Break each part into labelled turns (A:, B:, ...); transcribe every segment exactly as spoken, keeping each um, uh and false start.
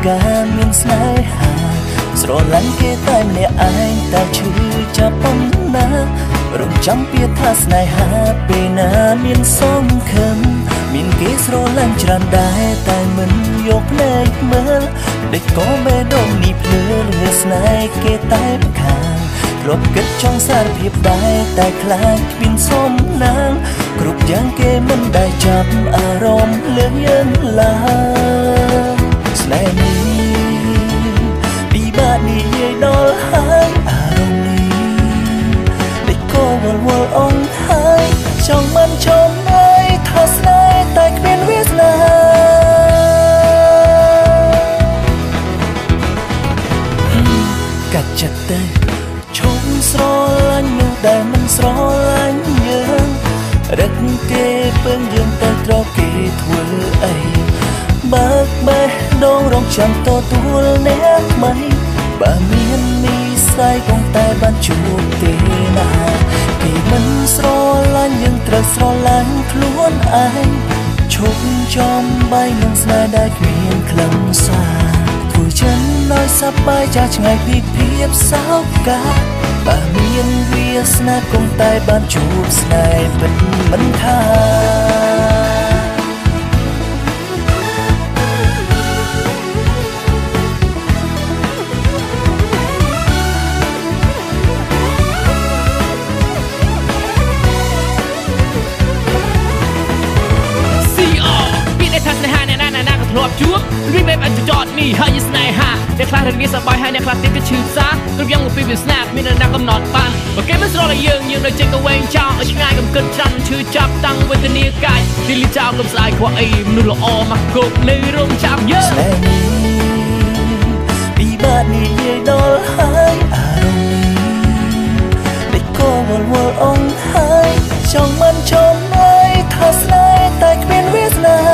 A: កាមានស្នេហាស្រឡាញ់គេតែម្នាក់ឯងតែឈឺចាប់ប៉ុណ្ណារំចាំពាក្យថាស្នេហាពេលណាមានសង្ឃឹមមានគេស្រឡាញ់ច្រើនដែរតែមិនយកភ្នែកមើលដេកក៏បេះដូងនេះភ្លឺលឿស្នេហ៍គេតែម្ខាងធ្លាប់គិតចង់សារភាពដែរតែខ្លាចគ្មានសមណាងគ្រប់យ៉ាងគេមិនដែលចាប់អារម្មណ៍លើយើងឡើយស្នេហ៍នេះពីបាត់និយាយដល់ហើយអារម្មណ៍នេះដេកក៏វល់វល់អងហើយចង់មិនចង់ឲ្យថាស្នេហ៍តែគ្មានវាសនាកាត់ចិត្តទៅឈុំស្រឡាញ់នោះដែលមិនស្រឡាញ់យើងរឹកគេពឹងយើងទៅត្រគេធ្វើអីបើកបេះដូងរងចាំទទួលអ្នកថ្មីបើមាននិស្ស័យគង់តែបានជួបទេណាគេមិនស្រឡាញ់យើងត្រូវស្រឡាញ់ខ្លួនឯងឈប់ចំបាយនឹងស្នេហ៍ដែលគ្មានខ្លឹមសារធ្វើចិនឲ្យសប្បាយចាស់ឆ្ងាយពីភាពសោកកាបើមានវាសនាគង់តែបានជួបស្នេហ៍ពិតមិនថាធ្លាប់ជួបរីបែបអាចចតនេះហើយស្នេហាអ្នកខ្លះរងាសបាយហើយអ្នកខ្លះទៀតក៏ឈឺផ្សាគ្រប់យ៉ាងមកពីវាសនាមានអ្នកកំណត់បានបើគេមិនស្រឡាញ់យើងយើងនៅចេញទៅវែងចោលឲ្យឆ្ងាយកំគិតច្រើនឈឺចាប់តាំងវេទនាកាយទីលីចោលលំស្ដាយខ្វះអីមនុស្សល្អមកគប់នៅរោងចាប់យើងស្នេហ៍នេះពីបាត់និយាយដល់ហើយអារម្មណ៍នេះដេកក៏វល់វល់អងហើយចង់មិនចង់ឲ្យថាស្នេហ៍តែគ្មានវាសនា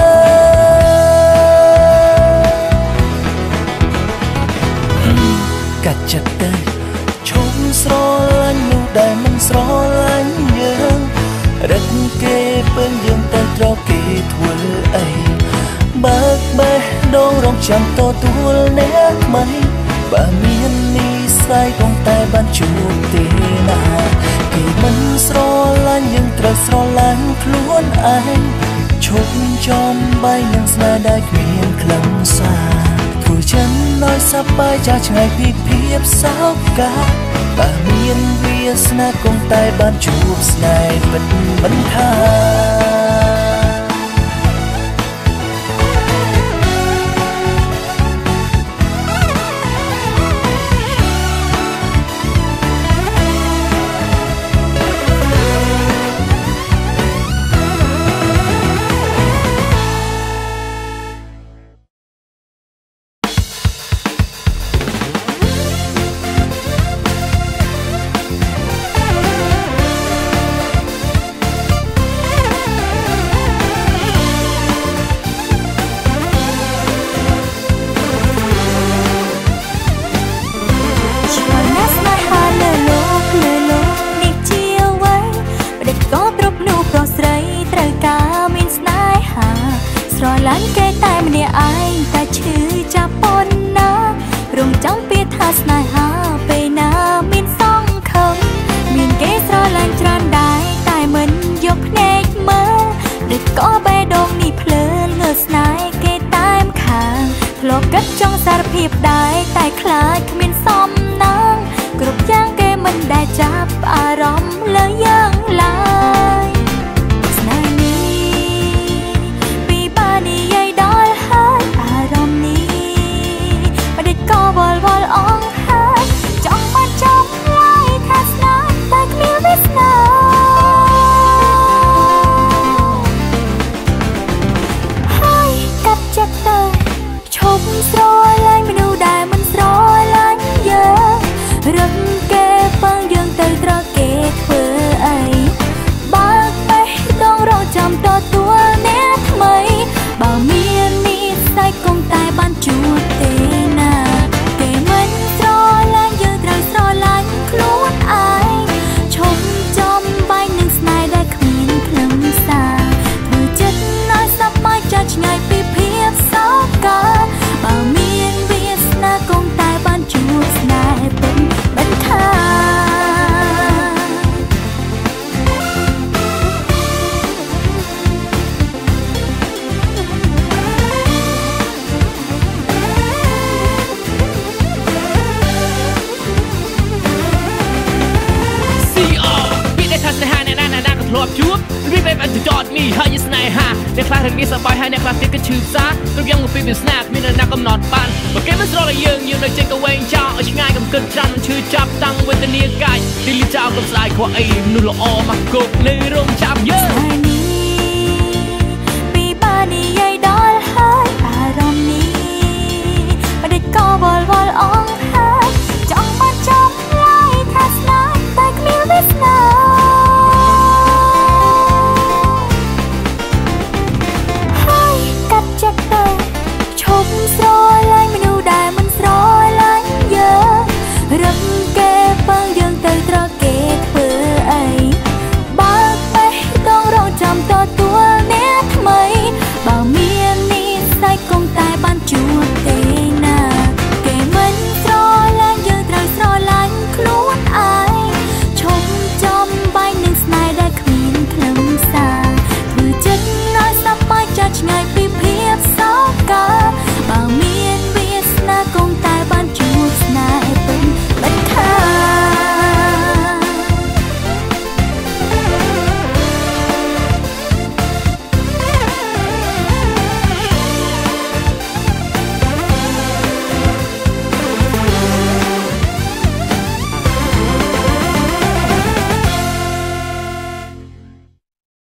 A: កាត់ចិត្តទៅឈប់ស្រឡាញ់នោះដែលមិនស្រឡាញ់យើងរឹកគេពឹងយើងទៅត្រគេធ្វើអីបើកបេះដូងរងចាំទទួលអ្នកថ្មីបើមាននិស្ស័យគង់តែបានជួបទេណាគេមិនស្រឡាញ់យើងត្រូវស្រឡាញ់ខ្លួនឯងឈប់ចំបាយនឹងស្នេហ៍ដែលគ្មានខ្លឹមសារធ្វើចិនឲ្យសប្បាយចាស់ឆ្ងាយពីភាពសោកកាបើមានវាសនាគង់តែបានជួបស្នេហ៍ពិតមិនថារឹកគេពឹងយើងទៅត្រគេធ្វើអ
B: ធ្លាប់ជួបរៀបបែបអត់ចតនេះហើយស្នេហាអ្នកខ្លះរឿងនេះសប្បាយហើយអ្នកខ្លះទៀតក៏ឈឺផ្សាត្រយ៉ាងមកពីវាស្នាគ្មានអ្នកណាកំណត់បានបើគេមិនស្រឡាញ់យើងយើងនៅចេញទៅវែងចោលឲ្យឆ្ងាយកំគិតច្រើនមិនឈឺចាប់តាំងវេទនាកាយទីលីចោលកំស្ដាយខកអីមនុស្សល្អមកគប់នៅរោងចាប់យើង